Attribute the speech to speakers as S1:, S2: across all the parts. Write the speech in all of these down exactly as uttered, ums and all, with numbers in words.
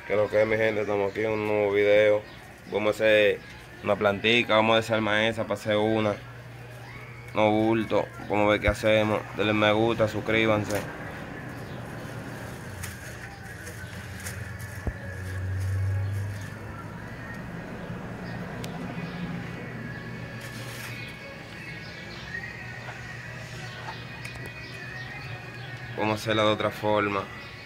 S1: Que lo que es, mi gente, estamos aquí en un nuevo video. Vamos a hacer una plantica, vamos a desarmar esa para hacer una. No bulto, vamos a ver qué hacemos. Denle me gusta, suscríbanse. Vamos a hacerla de otra forma.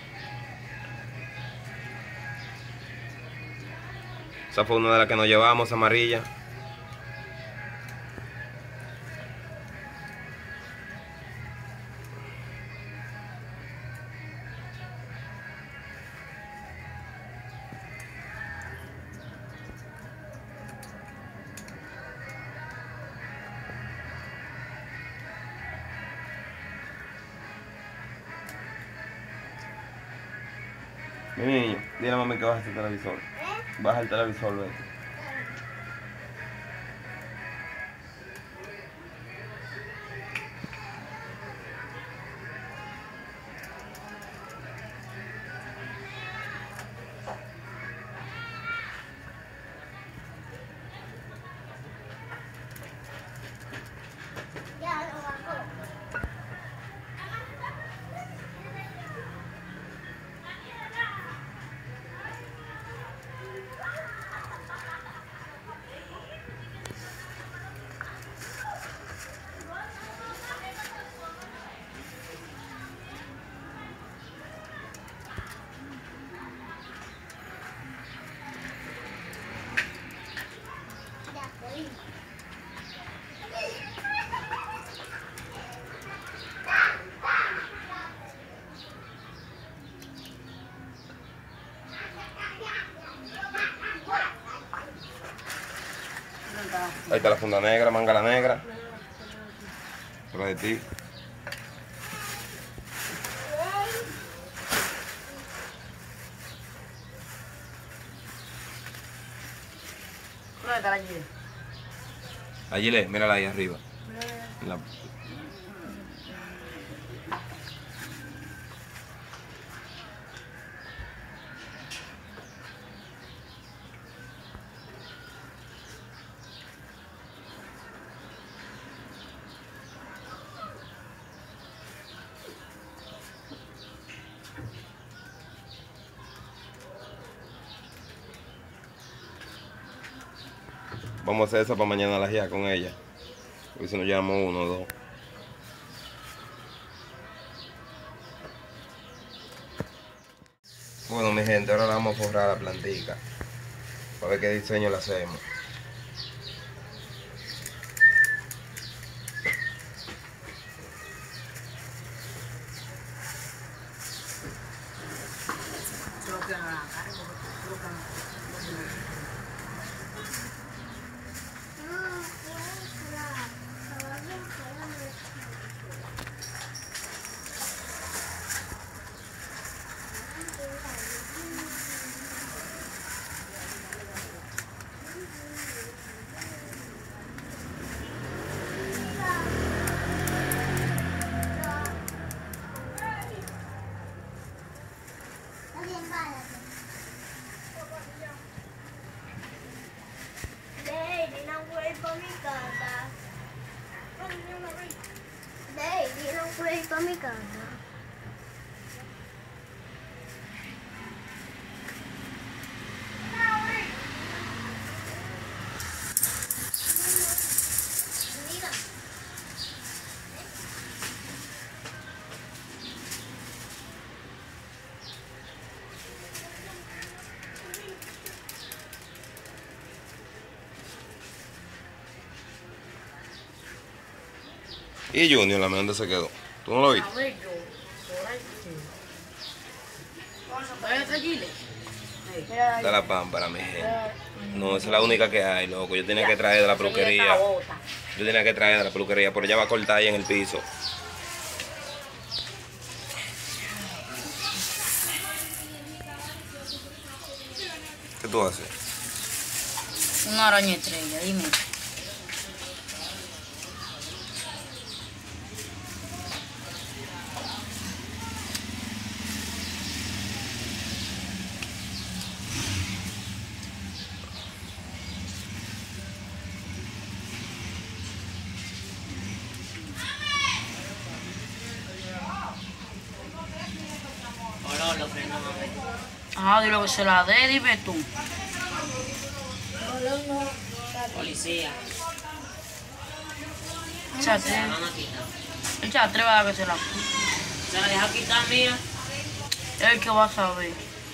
S1: Esa fue una de las que nos llevamos, amarilla. Mi niño, dile a mami que baja el televisor. Baja el televisor, vete. Ahí está la funda negra, manga negra. Por de ti.
S2: ¿Dónde está la Gile?
S1: La Gile, mírala ahí arriba. La... Vamos a hacer eso para mañana la ya con ella. Hoy si nos llevamos uno o dos. Bueno, mi gente, ahora la vamos a forrar la plantica. Para ver qué diseño le hacemos.
S3: Para mi casa.
S1: Y Junior, la dónde se quedó. ¿Tú no lo viste?
S2: A ver, yo. ¿Dónde está Gile?
S1: De la pámpara, mi gente. No, esa es la única que hay, loco. Yo tenía que traer de la peluquería. Yo tenía que traer de la peluquería, pero ella va a cortar ahí en el piso. ¿Qué tú haces?
S2: Una araña estrella, dime.
S4: diablo, freno, mami.
S2: Ah, dile que se la dé, dime tú.
S4: Policía.
S2: Se
S4: Se la
S2: atreve.
S4: van a quitar.
S2: Él se atreve a que se la...
S4: Se la deja quitar, mía.
S2: Él que va a saber.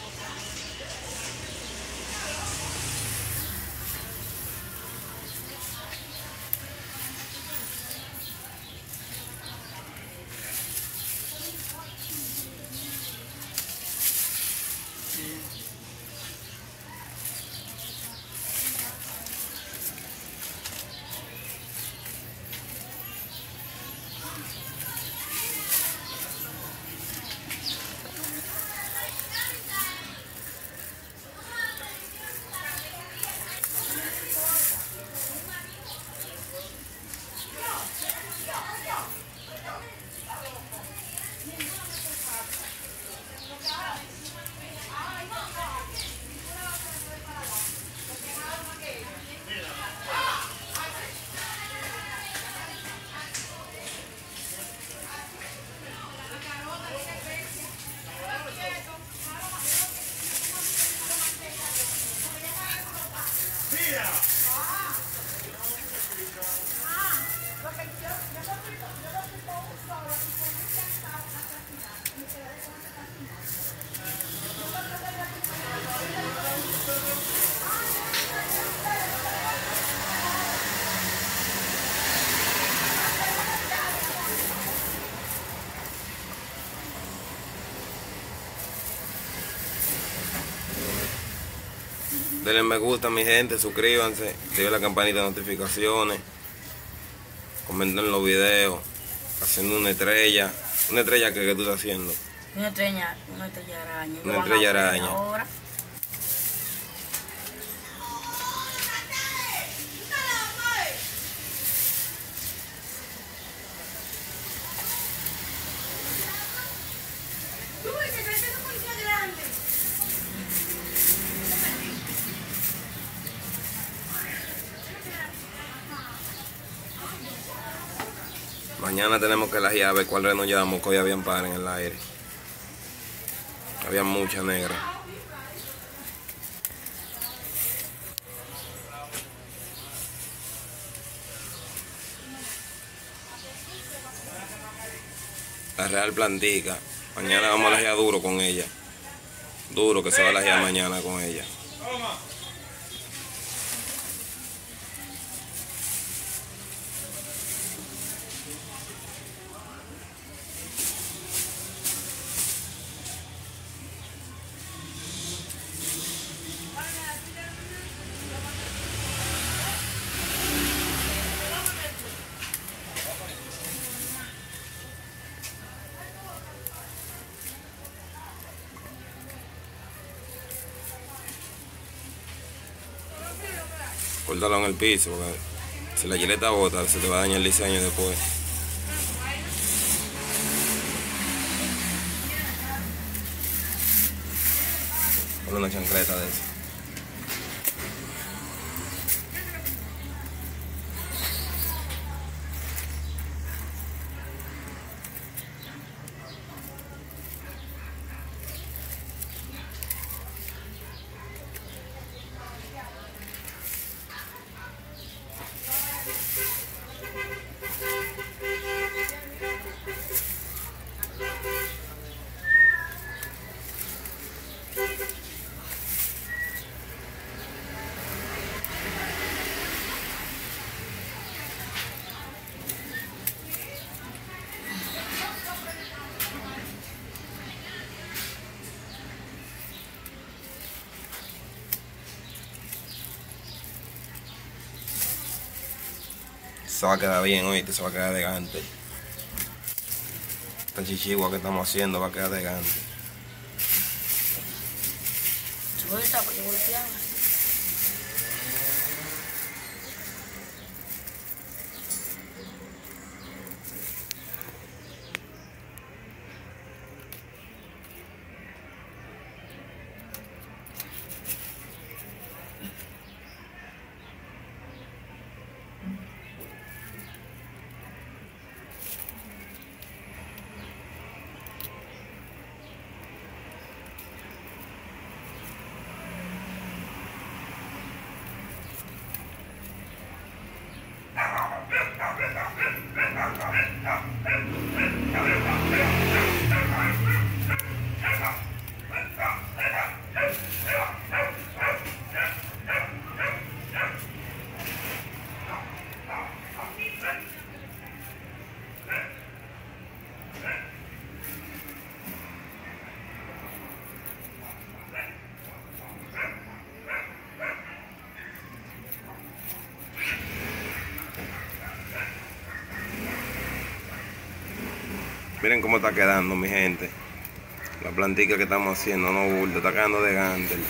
S1: Denle me gusta, mi gente, suscríbanse, activen la campanita de notificaciones, comenten los videos, haciendo una estrella. Una estrella que, que tú estás haciendo.
S2: Una estrella, una estrella araña.
S1: Una estrella araña.
S2: Ahora.
S1: Mañana tenemos que las llaves, cuál reno llevamos, que hoy habían par en el aire. Había mucha negra. La Real Plantica. Mañana vamos a lajear duro con ella. Duro que se va a lajear mañana con ella. Córtalo en el piso, porque si la gileta bota, se te va a dañar el diseño después. Ponle una chancleta de esa. Se va a quedar bien, oíste, se va a quedar elegante. Esta chichigua que estamos haciendo va a quedar elegante.
S2: Suelta porque volteaba.
S1: Miren cómo está quedando, mi gente. La plantica que estamos haciendo, no bulto, está quedando de gantel.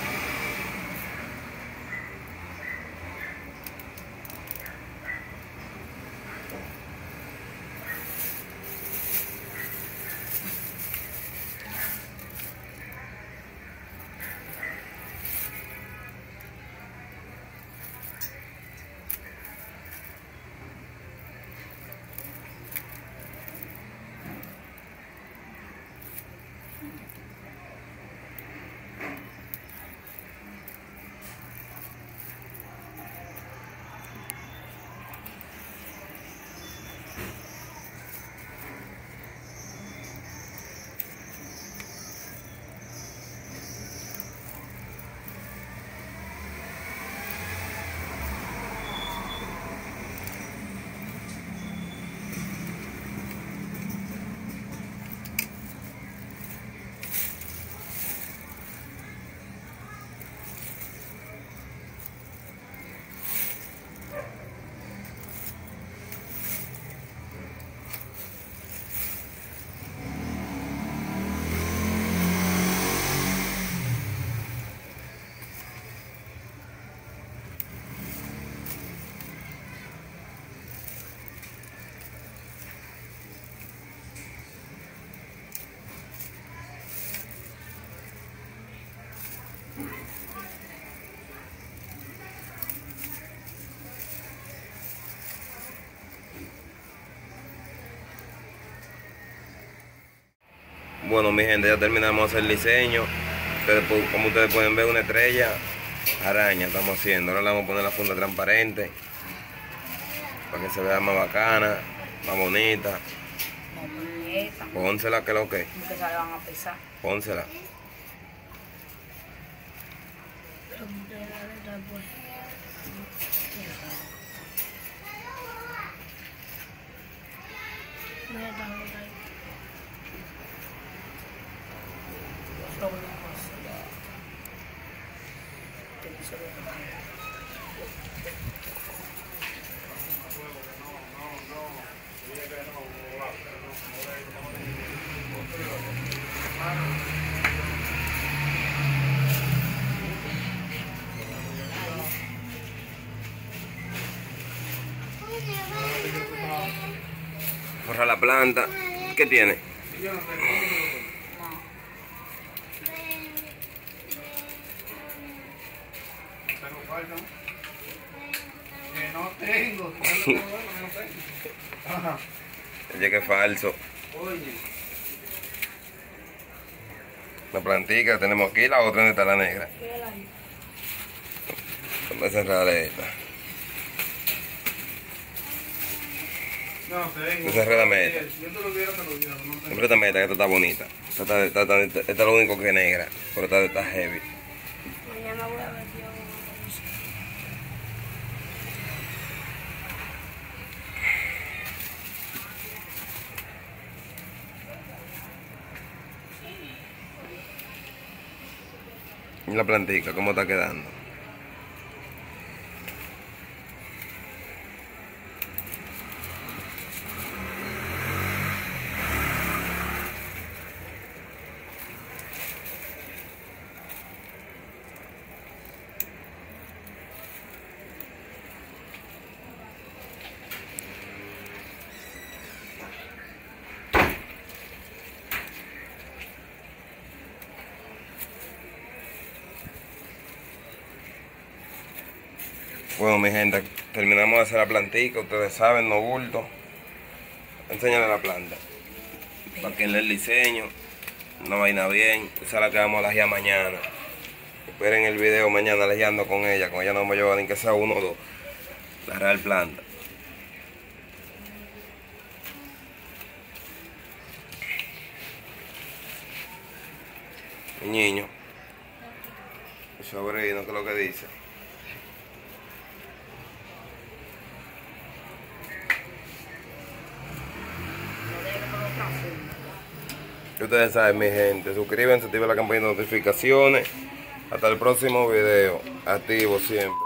S1: Bueno, mi gente, ya terminamos el diseño. Ustedes, como ustedes pueden ver, una estrella araña estamos haciendo. Ahora le vamos a poner la funda transparente para que se vea más bacana, más bonita.
S2: Vamos a ponerle esta.
S1: Pónsela, que lo que.
S2: Porque se le van a pesar.
S1: Pónsela. Borra la planta. ¿Qué tiene?
S5: Que no tengo.
S1: Oye, que es falso.
S5: Oye.
S1: La plantica tenemos aquí, la otra donde está la negra. Vamos a cerrar esta.
S5: No, tengo.
S1: Desarrédame esta.
S5: Yo te lo diera, te lo diera. No tengo.
S1: Completamente, esta que esta está bonita. Esta, está- esta, esta- esta- esta es lo único que es negra, pero esta está heavy.
S3: Mañana voy a ver yo.
S1: Y la plantica, ¿cómo está quedando? Bueno, mi gente, terminamos de hacer la plantica, ustedes saben, no bulto. Enséñale la planta. Para que le el diseño, una vaina bien. Esa es la que vamos a lajear mañana. Esperen el video mañana lajeando con ella. Con ella no vamos a llevar ni que sea uno o dos. La real planta. Mi niño. El sobrino, ¿qué es lo que dice? Ustedes saben, mi gente, suscríbanse, activen la campanita de notificaciones. Hasta el próximo video, activo siempre.